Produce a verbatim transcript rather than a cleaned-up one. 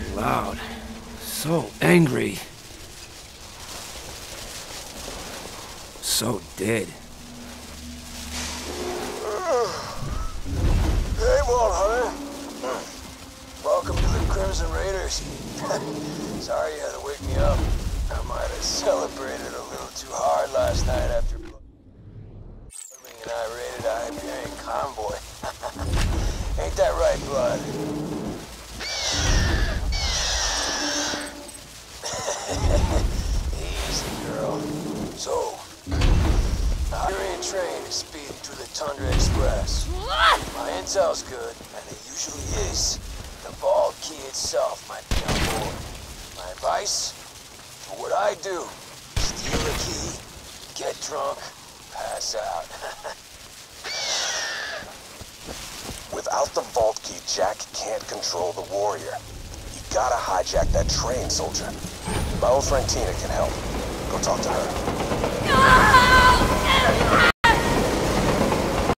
loud. So angry. So dead. Hey, Walt Hunter. Welcome to the Crimson Raiders. Sorry you had to wake me up. I might have celebrated a little too hard last night after and I raided a Hyperion convoy. Ain't that right, Blood? Easy, girl. So, the Hyperion train is speeding through the Tundra Express. My intel's good, and it usually is. The Vault Key itself might be on board. My advice? Do what I do. Steal the key, get drunk, pass out. Without the Vault Key, Jack can't control the Warrior. You gotta hijack that train, soldier. My old friend Tina can help. Go talk to her. No!